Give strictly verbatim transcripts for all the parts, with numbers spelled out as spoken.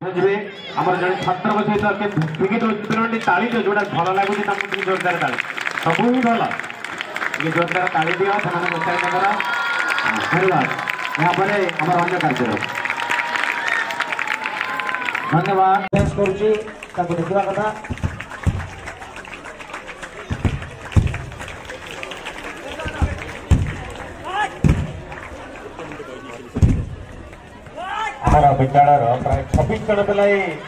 आमर जन छात्र सहित फिकी पिलाटी ताली दियो जोटा भल लगुच जोरदार ताली सब ही भल ये जोरदार ताली दियो धन्यवाद यहाँ पर आम अन्य कार्य धन्यवाद देखा कथा विद्यालय प्राय छब्बीस जन पे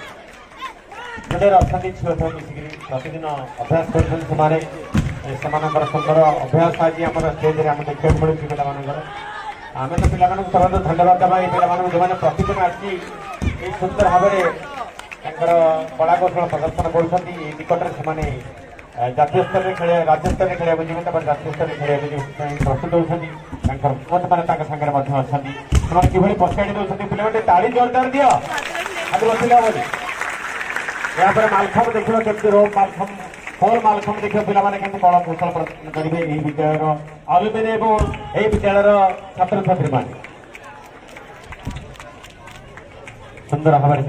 अच्छा छुआ छुआ मिसिक प्रतिदिन अभ्यास कर सुंदर अभ्यास आज आम स्टेज में देखा मिलूँ पे आम तो पिला सब धन्यवाद देवा ये पे जो मैंने प्रतिदिन आसी सुंदर भाव कला कौशल प्रदर्शन कर निकट से जातीय स्तर में खेल राज्य स्तर में खेल जातीय स्तर में खेल प्रस्तुत होती मत मैंने सागर अच्छा कि पचाड़ी दौरान पे ताली जोरदार दियो खाली बसला बोली यहाँ पर मालखम देख केमती रोम मालखम होल मालखम देख पे कला कौशल प्रदर्शन करेंगे यही विद्यालय अलुमिनी और यही विद्यालय छात्र छात्री मान सुंदर भाव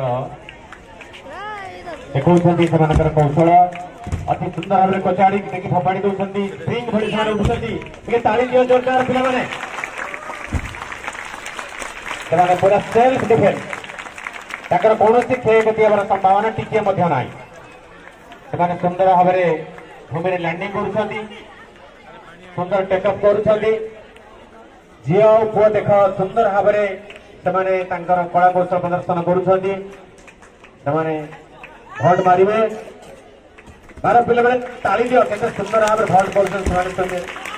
देखा कौशल अति सुंदर भाव में कचाड़ी देखिए फोपाड़ी दौरान स्प्रिंग भली से उठुंट ताली दियो जोरदार पे पूरा सेल्फ डिफेन्स कौन क्षयक्षति हमार संभावना टिके ना से सुंदर भाव में भूमि लैंडिंग कर सुंदर टेकअप कर झी और पुआ देख सुंदर भाव में कला कौशल प्रदर्शन कर भोट मारे बार पिला ताली दियो के सुंदर भाव में भोट कर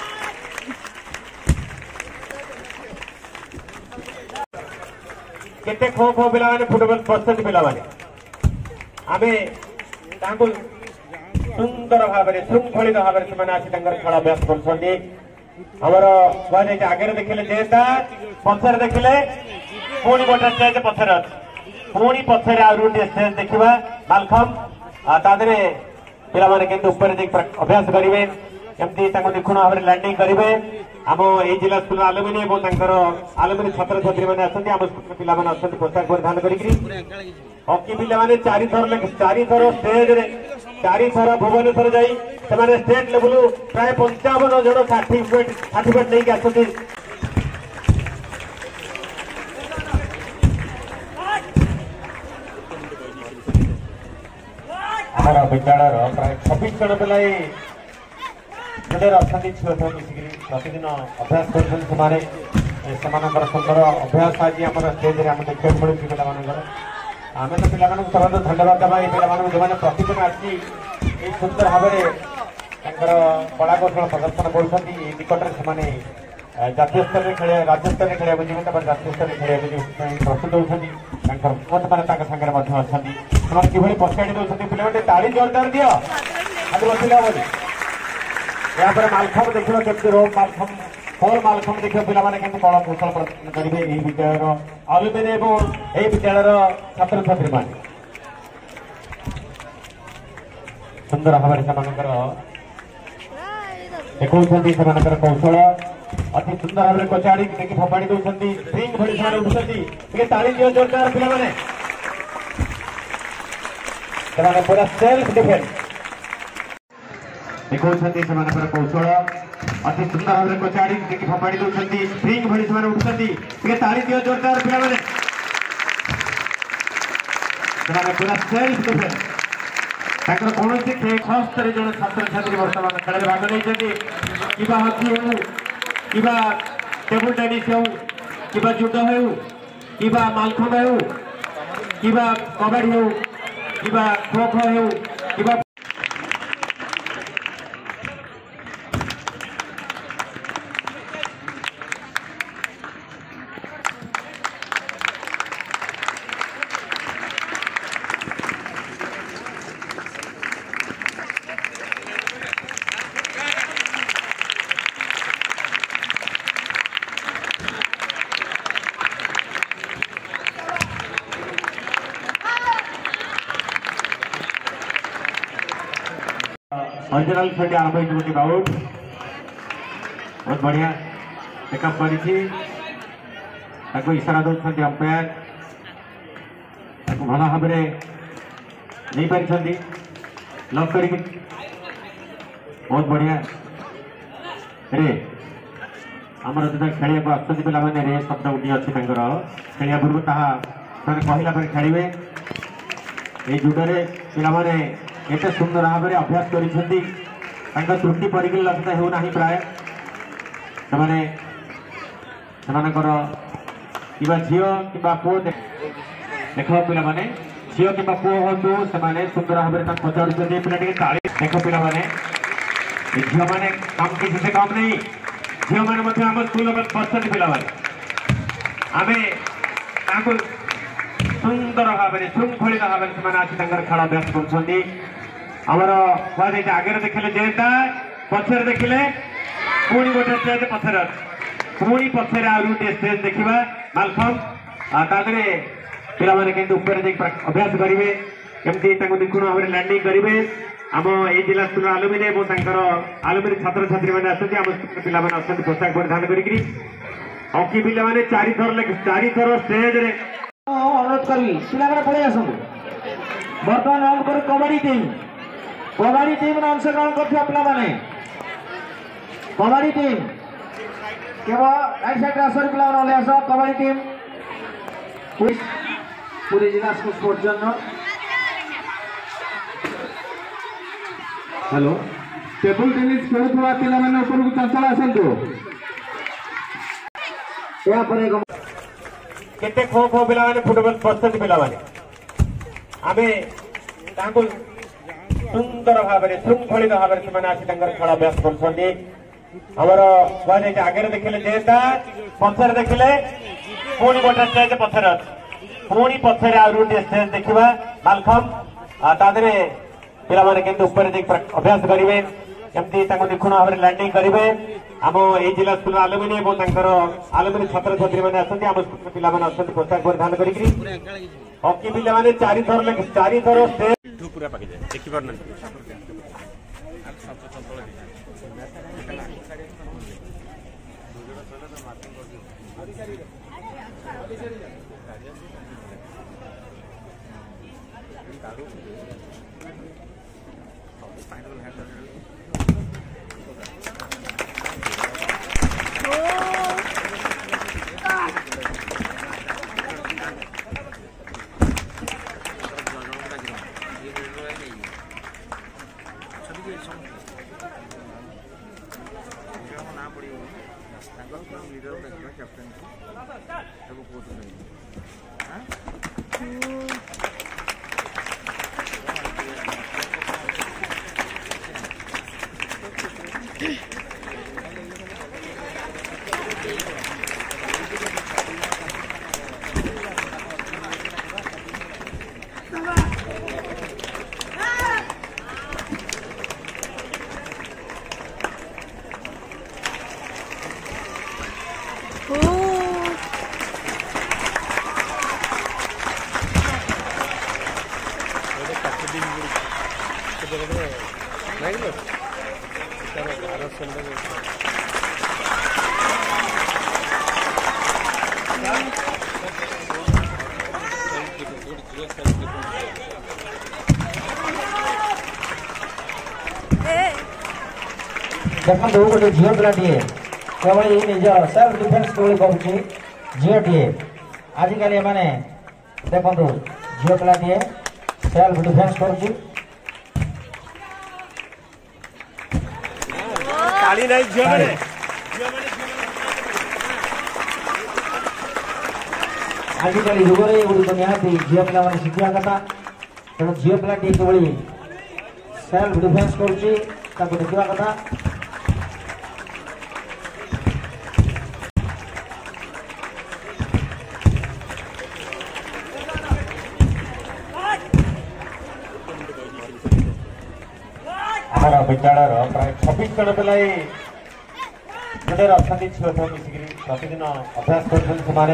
केते खो खो पिला फुटबॉल परसेंट पिला आम सुंदर भाव में श्रृंखलित भाव में आसी खेल अभ्यास कर आगे देखिले जेता पछर देखिले पुणी गोटे स्टेज पछर पुणी पछर आउ स्टेज देखा मालखम तादे पिला अभ्यास करेंगे केमती निखुण भाव में लैंडिंग करेंगे आम ये जिला स्कूल आलुमिनी और आलुमिनी छात्र छात्री मैंने आम पिला पोशाक परिधान कर हकी पिला चारि थर चारि थर स्टेज चारि थर भुवनेश्वर जाई स्टेट लेवल प्राय पंचावन जन सर्टिफिकेट सर्टिफिकेट नहीं आसती आम विद्यालय प्राय छब्बीस जन पे अच्छा छुआ छुआ मिसिक प्रतिदिन अभ्यास कर सुंदर अभ्यास आज आम स्टेज में देखा मिलूँ पे आम तो पिला सब धन्यवाद देवा ये पे जो मैंने प्रतिदिन आसी सुंदर भाव में कला कौशल प्रदर्शन कर निकट से जातीय स्तर में खेल राज्य स्तर में खेल जातीय स्तर में खेल प्रस्तुत होती मत मैंने सागर अच्छा कि पचाड़ी दौरान पे ताली जोरदार दियो खाली बसला बोली यहाँ पर मालखम देख केमती रोम मालखम होल मालखम देख पे कला कौशल प्रदर्शन करेंगे यही विद्यालय अलुमिनी और यही विद्यालय छात्र छात्री मान सुंदर भाव में देखा कौशल अति सुंदर भाव में कचाड़ी देखिए फोपाड़ी दौरान स्प्रिंग भली से उठुंट ताली दियो जोरदार पे पूरा सेल्फ डिफेन्स देखा कौशल अति सुंदर भाव में कचाड़ी देखिए फोपाड़ी दौरान स्प्रिंग भली से उठुंट ताली दियो जोरदार पे पूरा सेल्फ डिफेन्स कौन छस्तरी जन छात्र छात्री बर्तमान खेल में भाग नहीं कि हकी हो कि टेबुल टेनिस हो कि जुडो हो कि मालखम हो कि कबाड़ी हो कि खो खो हो कि ओरिजिनल खेल आरंभ होती बाउट बहुत बढ़िया पिकअप कर इशारा दौरान अंपायर भल भाव नहीं पारि लक कर बहुत बढ़िया रे आमर जो खेल आसुँच पे रे शब्द गोटे अच्छी खेलिया पूर्व ताहा कहला खेलिए ये जुडे पे एत सुंदर भाव में अभ्यास कर त्रुटि परिलक्षित होना प्राय से झील कि पुओ देख पे झील कि पुओ हूँ से सुंदर भाव में पचार पे देख पे झील मैंने कम किसी से कम नहीं झील मैंने आम स्कूल बसते पे आम सुंदर भाव में श्रृंखलित भाव में खेल अभ्यास करमर कह आगे देखिले जेटा पचर देखिले पुणी गोटे स्टेज पचर पुणी पचर आ गोटे स्टेज देखा मालखम तादे पे अभ्यास करेंगे केमती निखुण भाव में लैंडिंग करेंगे आम ये जिला स्कूल आलुमिनी आलुमिनी छात्र छात्री मैंने आसती आम पिला पोशाक परिधान करी हकी पिला मैंने चार थर चार थर स्टेज अनुरोध करी पिला पड़े आस बर्तमान हम कर कबड्डी टीम कबड्डी टीम अंशग्रहण कर पे कबड्डी टीम केवल राइट साइड आसर पिला आस कबड्डी टीम पूरी जिला स्कूल स्पोर्ट्स जन हेलो टेबल टेनिस खेलुवा पिला माने ऊपर को चंचल आसंतु या परे केते खो खो पिला माने फुटबॉल पसंद पिला माने आमे तांको सुंदर भाव में श्रृंखलित भाव में से आसी खेल अभ्यास कर हमर कह आगे देखिले जेटा पछर देखिले पुणी गोटे स्टेज पछर पुणी पछर आ गोटे स्टेज देखा मालखम तादे पिला माने केंद्र ऊपर अभ्यास करेंगे केमती निखुण भाव में लैंडिंग करेंगे आम ये जिला स्कूल आलुमिनी आलुमिनी छात्र छात्री मैंने आसती आम पिला पोशाक परिधान करी हकी पिला मैंने चार थर चार थर स्टेज पूरा देखी पार देखो गोटे झील पिलाटे केवल ये निज सेल्फ डिफेन्स करुच्छी झीलटे आजिकल मैंने देखो झील पिलाटे सेल्फ डिफेन्स करुच्छी आजिकल युगरे गुड़िक निहाती झील पिला शिखा कथा तेणु झील पिलाटे किभली सेल्फ डिफेन्स करुच्छी देखा कथा विद्यालय प्राय छब्बीस जन पिला अच्छा छुआ छुआ मिसिक प्रतिदिन अभ्यास कर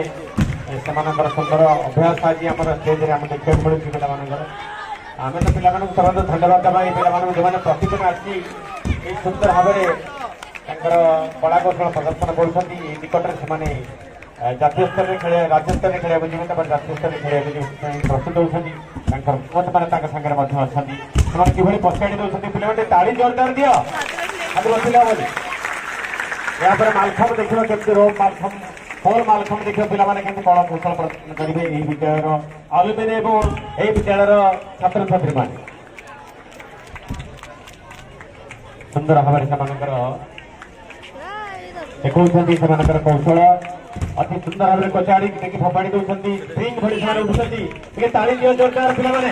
सुंदर अभ्यास आज आम स्टेज में देखा मिलूँ पिला आम तो पिला सर्वाधिक धन्यवाद देवा ये पिला जो प्रतिदिन आसी सुंदर भाव में कला कौशल प्रदर्शन कर निकट से जातीय स्तर में खेल राज्य स्तर में खेल जातीय स्तर में खेल प्रस्तुत होती कोच मैंने सागर अच्छा कि पचाड़ी दौरान पे ताली जोरदार दियो खाली बसला बोली यापर मालखम देखिए केमती रोग मालखम फल मालखम देखिए पिलाने केमती कला कौशल प्रदर्शन करेंगे यही विद्यालय अलुमिनी और यही विद्यालय छात्र छात्री मान सुंदर भाव देखा कौशल अति सुंदर भाव में कचाड़ी देखिए फोपाड़ी दौरान स्प्रिंग भरी से उठुंट ताली दियो जोरदार पिलाने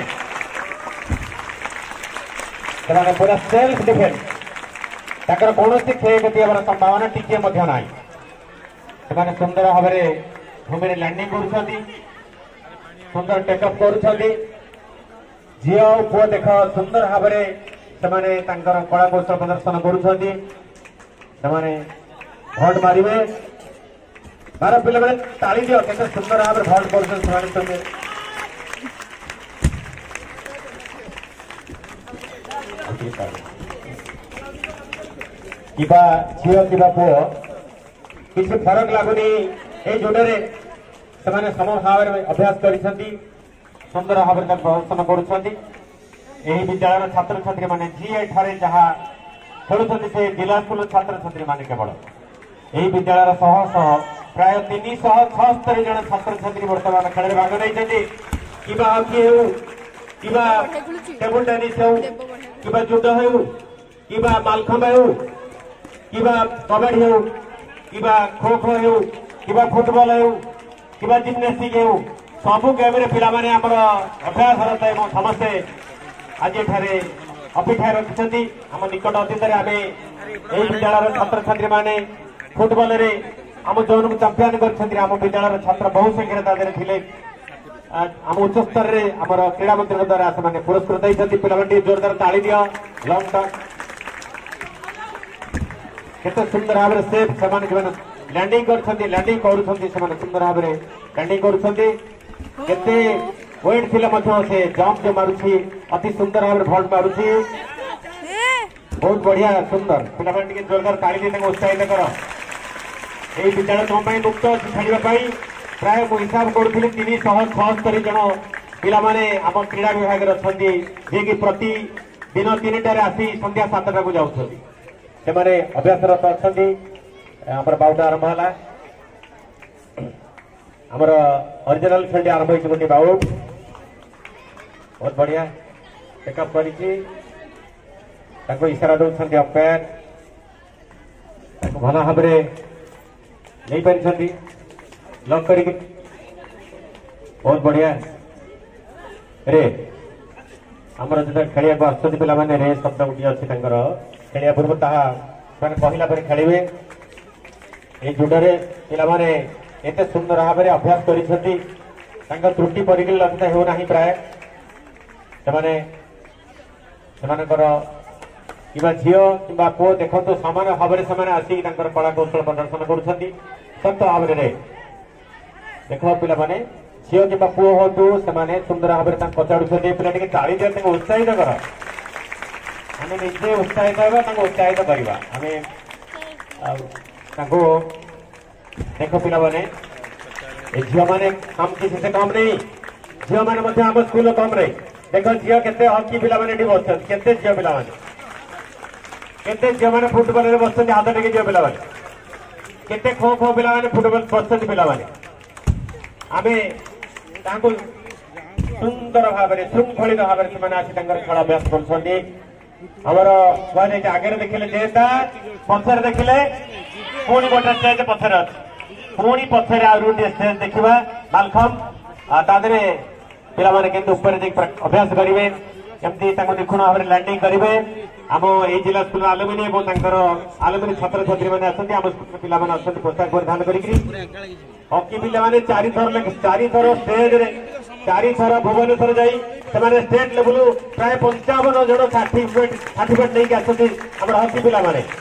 पूरा सेल्फ डिफेन्स ताकर कौन क्षयक्षति होवार संभावना टिके ना से सुंदर भाव में भूमि लैंडिंग कर सुंदर टेकअप कर झी और पुआ देख सुंदर भाव में कला कौशल प्रदर्शन कर भट मारे बार पिला बेले ताली दियो के सुंदर भाव में भट कर किबा झील किबा पुओ किसी फरक लगुनि ये जोड़े से सम भाव में अभ्यास कर सुंदर भाव में प्रदर्शन कर विद्यालय छात्र छात्री मैंने जी एठारे जहाँ खेलुंट से जिला स्कूल छात्र छात्री मैंने केवल यही विद्यालय शह शह प्राय तीन शह छस्तरी जन छात्र छात्री बर्तमान खेल भाग नहीं कि हॉकी हो कि टेबुल टेनिस हो कि जुडो हो कि मालखम्ब हो कि कबड्डी हो कि खो खो हो कि फुटबॉल हो कि जिम्नास्टिक हो सबू गेम पे अभ्यास रत समस्ते आज एठारे अपेक्षा रखिंट आम निकट अतीत आम यही विद्यालय छात्र छात्री मैंने फुटबल आम जौन चैंपियन कर विद्यालय छात्र बहु संख्यार थे आम उच्च स्तर में आम क्रीड़ा मंत्री द्वारा से पुरस्कृत होती पे जोरदार ताली दियो लंग टच केते सुंदर भाव में सेफ से लैंडिंग कर लैंडिंग कर सुंदर भाव में लैंडिंग करते वेट थिले से जंप जो मारुछि अति सुंदर भाव में भल्ट मारुछि बहुत बढ़िया सुंदर पे जोरदार ताली दी उत्साहित कर यही विद्यालय तुम मुक्त अच्छी खेलवाई प्राय मुझे हिसाब करी तीन शह छस्तरी जन पाने आम क्रीड़ा विभाग अच्छा जी कि प्रति दिन तीन टार आसी संध्या सातटा को जाऊँ से अभ्यासरत अच्छा बाउटा आरंभ है आमर ओरिजिनल खेल आरंभ हो गोटे बाउट बहुत बढ़िया टेकअप कर इशारा दौरान अंपायर भल भाव नहीं पारि लक कर बहुत बढ़िया रे आमर जो खेल आसुच्च पे रे शब्द गोटे अच्छी खेलिया पूर्व ताहा कहला पर खेलिए ये जुडे पे एत सुंदर भाव में अभ्यास कर त्रुटि परिलक्षित होना प्राय कि झील कि पुओ देखो सामान भाव में आसिक कला कौशल प्रदर्शन कर सत भाव में देख पे झील कि पुओ हूँ से सुंदर भाव में पचाड़ू पे ताली दिया उत्साहित कर आम निजे उत्साहित होगा उत्साहित करवा देख पे झील मैंने कम किसी से कम नहीं झील मैंने आम स्कूल कम नहीं देख झील के हॉकी पिला मैंने बस के झील पिला केते झील मैंने फुटबॉल बस हाथ टेक झील पिला केते खो खो पिला फुटबॉल बस पिला आम सुंदर भाव में श्रृंखलित भाव में आसी खेल अभ्यास कर आगे देखिले जेता पछर देखिले पुणी गोटे स्टेज पछर पुणी पछर स्टेज देखा मालखम तादे पे अभ्यास करेंगे केमती निखुण भाव में लैंडिंग करेंगे आम ये जिला स्कूल आलुमिनी आलुमिनी छात्र छात्री मैंने आसते पे पोशाक परिधान कर हॉकी पिला चारि थर चारि थर स्टेज चारि थर भुवनेश्वर जाई स्टेट लेवल प्राय पंचावन जन सर्टिफिकेट सर्टिफिकेट नहीं आसती आम हॉकी पिला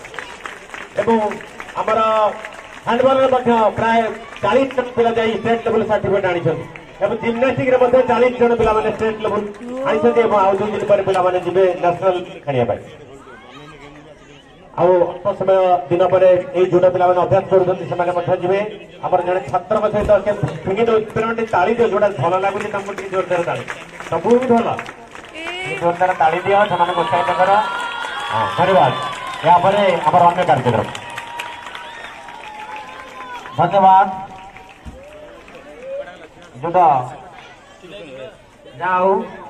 आमर हैंडबॉल प्राय चालीस जन पिला स्टेट लेवल सर्टिफिकेट आनी जिम्नास्टिक चालीस जन पे स्टेट लेवल आई आउ दिन पर पे नेशनल खेलिया ଆଉ ଅଳ୍ପ ସମୟ ଦିନ ପରେ ଏଇ ଯୋଉଟା ପିଲାମାନେ ଅଭ୍ୟାସ କରୁଛନ୍ତି ସେମାନେ ମଧ୍ୟ ଯିବେ। ଆମର ଜଣେ ଛାତ୍ରଙ୍କ ସହିତ ଫିଙ୍ଗି ଦଉ ପିଲାମାନେ ତାଳି ଦିଅ, ଯୋଉଟା ଭଲ ଲାଗୁଛି ତାଙ୍କୁ ଟିକେ ଜୋରଦାର ତାଳି, ସବୁ ବି ଭଲ, ଜୋରଦାର ତାଳି ଦିଅ, ସେମାନଙ୍କୁ ଉତ୍ସାହିତ କର। ହଁ ଧନ୍ୟବାଦ। ଏହାପରେ ଆମର ଅନ୍ୟ କାର୍ଯ୍ୟକ୍ରମ। ଧନ୍ୟବାଦ। ଯୁଦ୍ଧ ଯାହା ହଉ